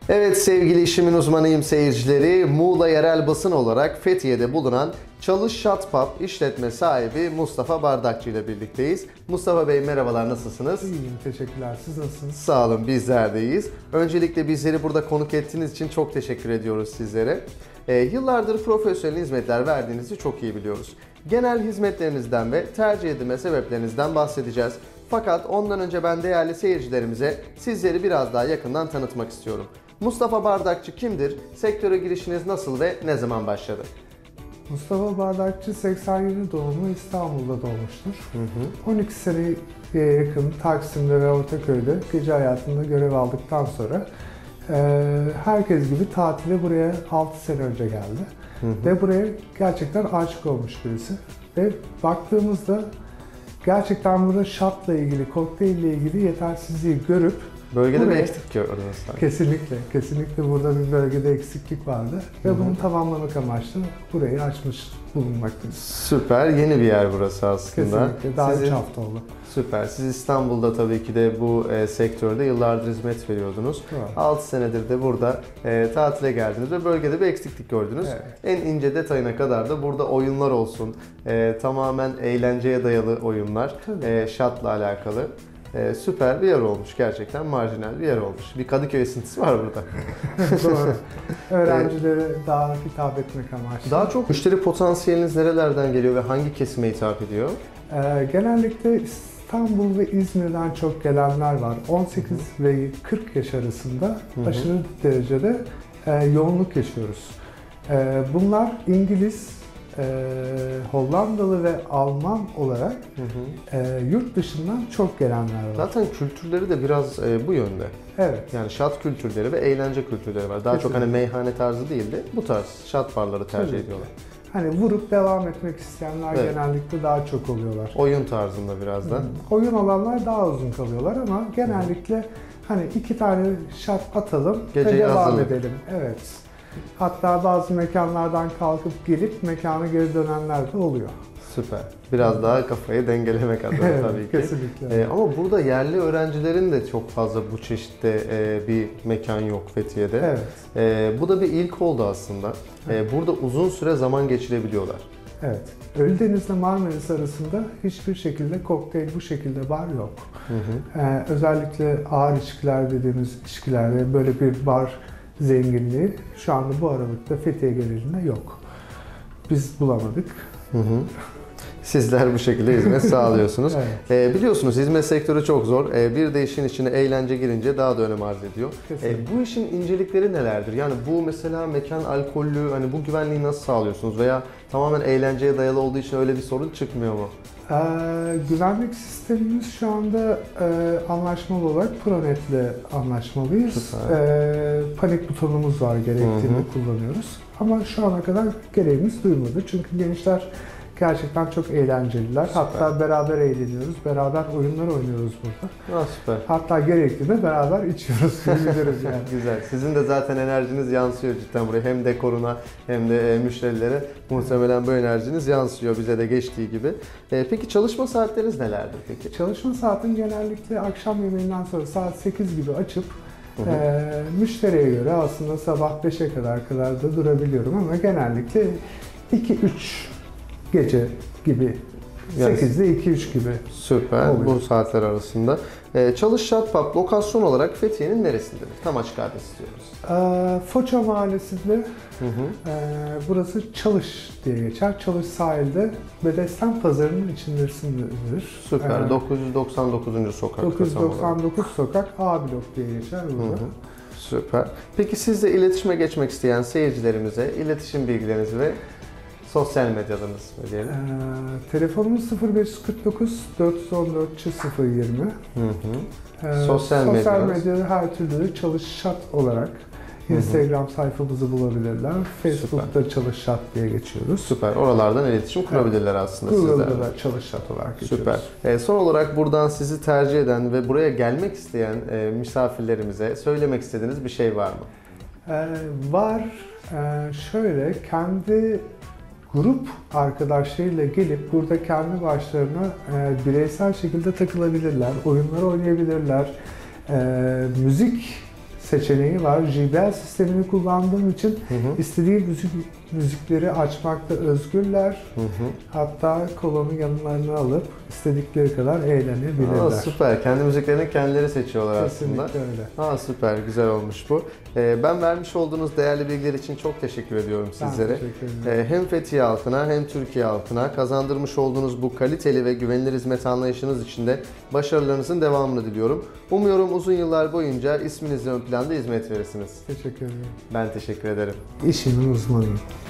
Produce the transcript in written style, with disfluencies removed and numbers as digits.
Evet sevgili işimin uzmanıyım seyircileri, Muğla yerel basın olarak Fethiye'de bulunan Çalış Shot Pub işletme sahibi Mustafa Bardakçı ile birlikteyiz. Mustafa Bey merhabalar, nasılsınız? İyiyim, teşekkürler. Siz nasılsınız? Sağ olun, bizler de iyiyiz. Öncelikle bizleri burada konuk ettiğiniz için çok teşekkür ediyoruz sizlere. Yıllardır profesyonel hizmetler verdiğinizi çok iyi biliyoruz. Genel hizmetlerinizden ve tercih edilme sebeplerinizden bahsedeceğiz. Fakat ondan önce ben değerli seyircilerimize sizleri biraz daha yakından tanıtmak istiyorum. Mustafa Bardakçı kimdir? Sektöre girişiniz nasıl ve ne zaman başladı? Mustafa Bardakçı 87 doğumlu, İstanbul'da doğmuştur. 12 seneye yakın Taksim'de ve Ortaköy'de gece hayatında görev aldıktan sonra herkes gibi tatile buraya 6 sene önce geldi. Ve buraya gerçekten aşık olmuş birisi. Ve baktığımızda gerçekten burada shot'la ilgili, kokteylle ilgili yetersizliği görüp Bölgede bir buraya, eksiklik gördünüz sanki. kesinlikle burada bir bölgede eksiklik vardı ve bunu tamamlamak amaçlı burayı açmış bulunmaktayız. Süper, yeni bir yer burası aslında. Kesinlikle, daha 3 hafta oldu. Süper. Siz İstanbul'da tabii ki de bu sektörde yıllardır hizmet veriyordunuz. Evet. 6 senedir de burada tatile geldiniz ve bölgede bir eksiklik gördünüz. Evet. En ince detayına kadar da burada oyunlar olsun, tamamen eğlenceye dayalı oyunlar, shot'la alakalı. Süper bir yer olmuş gerçekten, marjinal bir yer olmuş. Bir Kadıköy esintisi var burada. Doğru. Öğrencilere daha hitap etmek amaçlı. Daha çok müşteri potansiyeliniz nerelerden geliyor ve hangi kesime hitap ediyor? Genellikle İstanbul ve İzmir'den çok gelenler var. 18 ve 40 yaş arasında aşırı derecede yoğunluk yaşıyoruz. Bunlar İngiliz, Hollandalı ve Alman olarak yurt dışından çok gelenler var. Zaten kültürleri de biraz bu yönde. Evet. Yani shot kültürleri ve eğlence kültürleri var. Daha çok hani meyhane tarzı değil de bu tarz shot barları tercih ediyorlar. Hani vurup devam etmek isteyenler genellikle daha çok oluyorlar. Oyun tarzında biraz da. Oyun olanlar daha uzun kalıyorlar ama genellikle hani 2 tane shot atalım ve devam edelim. Evet. Hatta bazı mekanlardan kalkıp gelip mekana geri dönenler de oluyor. Süper. Biraz daha kafayı dengelemek adına tabii ki. Kesinlikle. Ama burada yerli öğrencilerin de çok fazla bu çeşitte bir mekan yok Fethiye'de. Evet. Bu da bir ilk oldu aslında. Burada uzun süre zaman geçirebiliyorlar. Evet. Ölüdeniz'le Marmaris arasında hiçbir şekilde kokteyl bu şekilde bar yok. Özellikle ağır içkiler dediğimiz içkilerde böyle bir bar zenginliği şu anda bu aralıkta Fethiye genelinde yok. Biz bulamadık. Sizler bu şekilde hizmet sağlıyorsunuz. Evet. Biliyorsunuz hizmet sektörü çok zor. Bir de işin içine eğlence girince daha da önem arz ediyor. Bu işin incelikleri nelerdir? Yani bu mesela mekan alkollü, hani bu güvenliği nasıl sağlıyorsunuz? Veya tamamen eğlenceye dayalı olduğu için öyle bir sorun çıkmıyor mu? Güvenlik sistemimiz şu anda anlaşmalı olarak Pronet'le anlaşmalıyız. Panik butonumuz var, gerektiğinde kullanıyoruz. Ama şu ana kadar gereğimiz duymadı. Çünkü gençler gerçekten çok eğlenceliler. Süper. Hatta beraber eğleniyoruz, beraber oyunlar oynuyoruz burada. Süper. Hatta gerektiğinde beraber içiyoruz, diyebiliriz yani. Güzel. Sizin de zaten enerjiniz yansıyor cidden buraya. Hem dekoruna hem de müşterilere muhtemelen bu enerjiniz yansıyor, bize de geçtiği gibi. Peki çalışma saatleriniz nelerdir peki? Çalışma saatim genellikle akşam yemeğinden sonra saat 8 gibi açıp müşteriye göre aslında sabah 5'e kadar da durabiliyorum ama genellikle 2-3 gece gibi, 8'de 2-3 gibi. Süper, oluyor. bu saatler arasında. Çalış Shot Pub lokasyon olarak Fethiye'nin neresindedir? Tam açık adres istiyoruz. Foça Mahallesi'nde burası Çalış diye geçer. Çalış sahilde Bedesten Pazarı'nın içindesindedir. Süper, 999. sokak. 999 sokak A blok diye geçer burada. Süper. Peki siz de iletişime geçmek isteyen seyircilerimize iletişim bilgilerinizi ve sosyal medyalarınız diyelim. Telefonumuz 0549 414 020. Sosyal medyada her türlü de Çalış Shot olarak Instagram sayfamızı bulabilirler. Facebook'ta Çalış Shot diye geçiyoruz. Süper. Oralardan iletişim kurabilirler aslında sizlerle. Google'da Çalış Shot olarak geçiyoruz. Süper. Son olarak buradan sizi tercih eden ve buraya gelmek isteyen misafirlerimize söylemek istediğiniz bir şey var mı? Var. Şöyle kendi grup arkadaşlarıyla gelip burada kendi başlarına bireysel şekilde takılabilirler, oyunlar oynayabilirler, müzik seçeneği var. JBL sistemini kullandığım için istediğim müzikleri açmakta özgürler. Hatta kolonu yanlarına alıp istedikleri kadar eğlenebilirler. Süper. Kendi müziklerini kendileri seçiyorlar Kesinlikle aslında. öyle. Süper. Güzel olmuş bu. Ben vermiş olduğunuz değerli bilgiler için çok teşekkür ediyorum sizlere. Ben teşekkür ederim. Hem Fethiye halkına hem Türkiye halkına kazandırmış olduğunuz bu kaliteli ve güvenilir hizmet anlayışınız için de başarılarınızın devamını diliyorum. Umuyorum uzun yıllar boyunca isminizle ön planda hizmet verirsiniz. Teşekkür ederim. Ben teşekkür ederim. İşimin uzmanıyım.